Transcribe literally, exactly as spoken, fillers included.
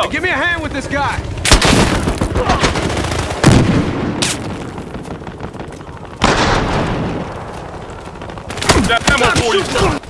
Hey, give me a hand with this guy. Got ammo for you.